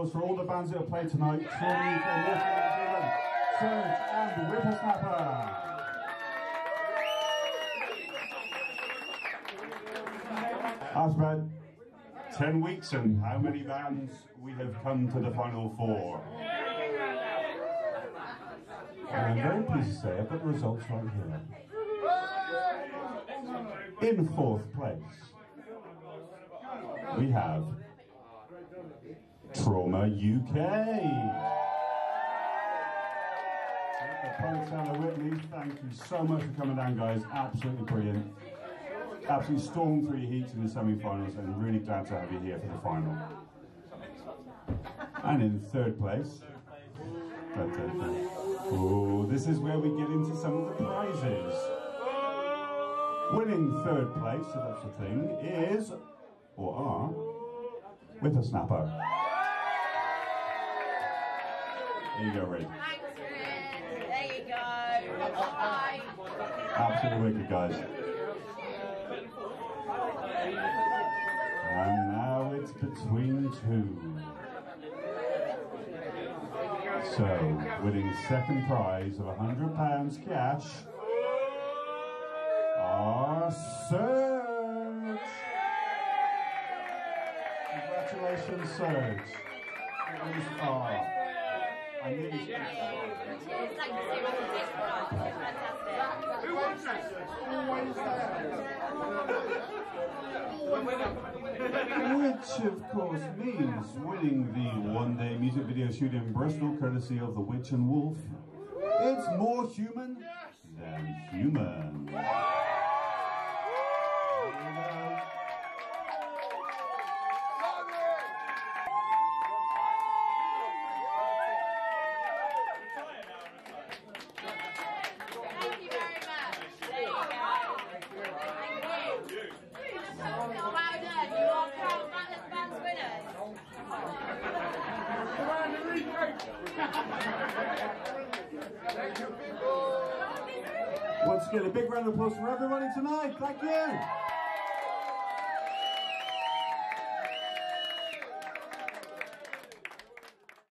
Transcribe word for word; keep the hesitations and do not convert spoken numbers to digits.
applause for all the bands that have played tonight. Trauma, U K, Surge and Whippersnapper. That's about ten weeks and how many bands we have come to the final four. And I'm very pleased to say I've got the results right here. In fourth place, we have Trauma U K. The Punks and the Whitneys, thank you so much for coming down, guys. Absolutely brilliant. Absolutely stormed through your heats in the semi-finals, and really glad to have you here for the final. And in third place, oh, this is where we get into some of the prizes. Winning third place, if that's the thing, is, or are, Whippersnapper. There you go, Ray. Thanks, Chris. There you go. Bye. Absolutely wicked, guys. And now it's between two. So, winning second prize of one hundred pounds cash are Surge. Congratulations, Surge. Oh, I nearly Who won that? Which, of course, means winning the one-day music video shoot in Bristol, courtesy of The Witch and Wolf. It's more human than human. Once again, a big round of applause for everybody tonight. Thank you.